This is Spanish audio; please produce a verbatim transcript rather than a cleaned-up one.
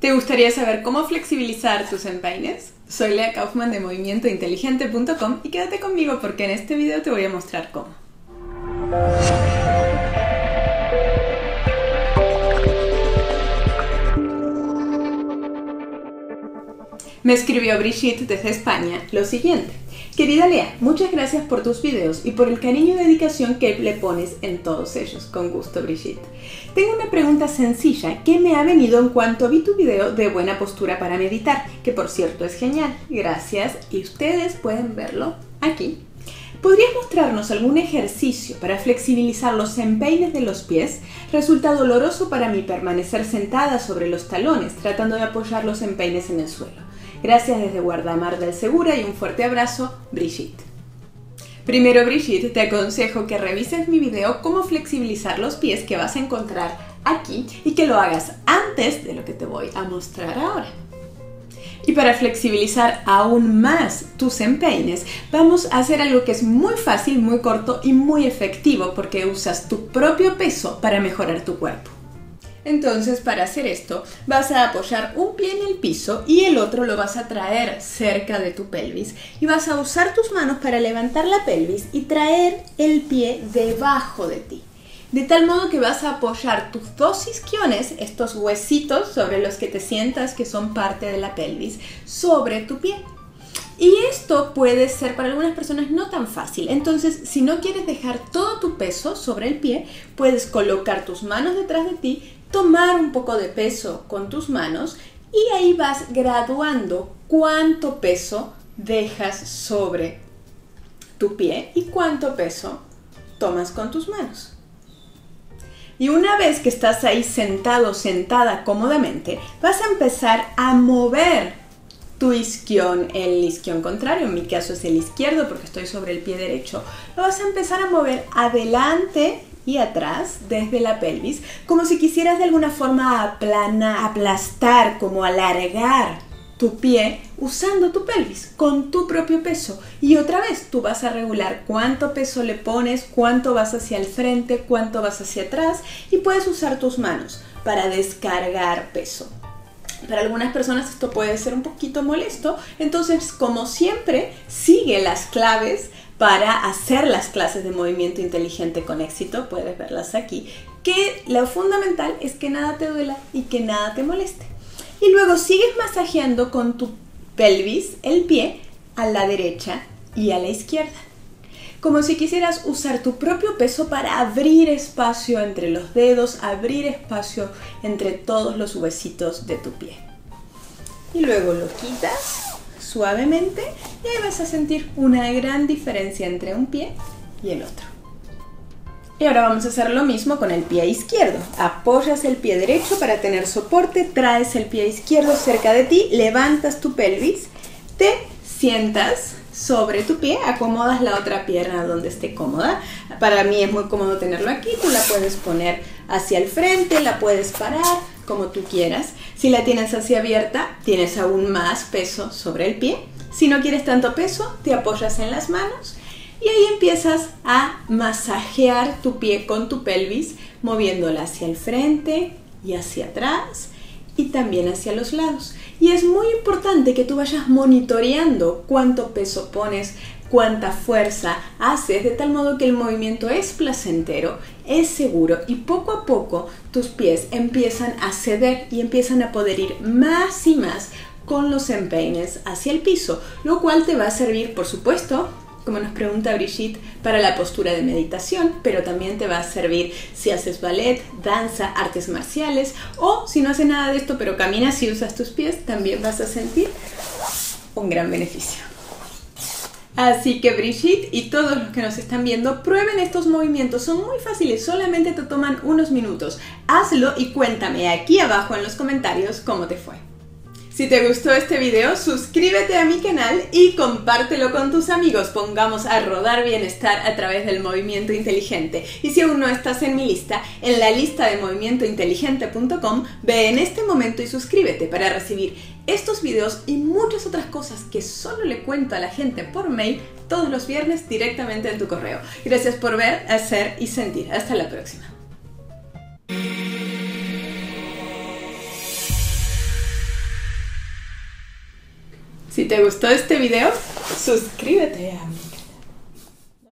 ¿Te gustaría saber cómo flexibilizar tus empeines? Soy Lea Kaufman de movimiento inteligente punto com y quédate conmigo porque en este video te voy a mostrar cómo. Me escribió Brigitte desde España lo siguiente: querida Lea, muchas gracias por tus videos y por el cariño y dedicación que le pones en todos ellos. Con gusto, Brigitte. Tengo una pregunta sencilla que me ha venido en cuanto vi tu video de buena postura para meditar, que por cierto es genial. Gracias, y ustedes pueden verlo aquí. ¿Podrías mostrarnos algún ejercicio para flexibilizar los empeines de los pies? Resulta doloroso para mí permanecer sentada sobre los talones, tratando de apoyar los empeines en el suelo. Gracias desde Guardamar del Segura y un fuerte abrazo, Brigitte. Primero, Brigitte, te aconsejo que revises mi video cómo flexibilizar los pies que vas a encontrar aquí y que lo hagas antes de lo que te voy a mostrar ahora. Y para flexibilizar aún más tus empeines, vamos a hacer algo que es muy fácil, muy corto y muy efectivo porque usas tu propio peso para mejorar tu cuerpo. Entonces, para hacer esto, vas a apoyar un pie en el piso y el otro lo vas a traer cerca de tu pelvis y vas a usar tus manos para levantar la pelvis y traer el pie debajo de ti. De tal modo que vas a apoyar tus dos isquiones, estos huesitos sobre los que te sientas que son parte de la pelvis, sobre tu pie. Y esto puede ser para algunas personas no tan fácil. Entonces, si no quieres dejar todo tu peso sobre el pie, puedes colocar tus manos detrás de ti, tomar un poco de peso con tus manos y ahí vas graduando cuánto peso dejas sobre tu pie y cuánto peso tomas con tus manos. Y una vez que estás ahí sentado, sentada cómodamente, vas a empezar a mover tu isquión, el isquión contrario, en mi caso es el izquierdo porque estoy sobre el pie derecho, lo vas a empezar a mover adelante y atrás desde la pelvis, como si quisieras de alguna forma aplanar, aplastar, como alargar tu pie usando tu pelvis con tu propio peso. Y otra vez tú vas a regular cuánto peso le pones, cuánto vas hacia el frente, cuánto vas hacia atrás y puedes usar tus manos para descargar peso. Para algunas personas esto puede ser un poquito molesto, entonces como siempre sigue las claves para hacer las clases de movimiento inteligente con éxito, puedes verlas aquí, que lo fundamental es que nada te duela y que nada te moleste. Y luego sigues masajeando con tu pelvis el pie a la derecha y a la izquierda, como si quisieras usar tu propio peso para abrir espacio entre los dedos, abrir espacio entre todos los huesitos de tu pie. Y luego lo quitas suavemente y ahí vas a sentir una gran diferencia entre un pie y el otro. Y ahora vamos a hacer lo mismo con el pie izquierdo. Apoyas el pie derecho para tener soporte, traes el pie izquierdo cerca de ti, levantas tu pelvis, te sientas sobre tu pie, acomodas la otra pierna donde esté cómoda. Para mí es muy cómodo tenerlo aquí, tú la puedes poner hacia el frente, la puedes parar como tú quieras. Si la tienes así abierta, tienes aún más peso sobre el pie. Si no quieres tanto peso, te apoyas en las manos y ahí empiezas a masajear tu pie con tu pelvis, moviéndola hacia el frente y hacia atrás y también hacia los lados. Y es muy importante que tú vayas monitoreando cuánto peso pones, cuánta fuerza haces, de tal modo que el movimiento es placentero, es seguro y poco a poco tus pies empiezan a ceder y empiezan a poder ir más y más con los empeines hacia el piso, lo cual te va a servir, por supuesto, como nos pregunta Brigitte, para la postura de meditación, pero también te va a servir si haces ballet, danza, artes marciales, o si no haces nada de esto pero caminas y usas tus pies, también vas a sentir un gran beneficio. Así que Brigitte y todos los que nos están viendo, prueben estos movimientos, son muy fáciles, solamente te toman unos minutos. Hazlo y cuéntame aquí abajo en los comentarios cómo te fue. Si te gustó este video, suscríbete a mi canal y compártelo con tus amigos. Pongamos a rodar bienestar a través del movimiento inteligente. Y si aún no estás en mi lista, en la lista de movimiento inteligente punto com, ve en este momento y suscríbete para recibir estos videos y muchas otras cosas que solo le cuento a la gente por mail todos los viernes directamente en tu correo. Gracias por ver, hacer y sentir. Hasta la próxima. Si te gustó este video, suscríbete a mi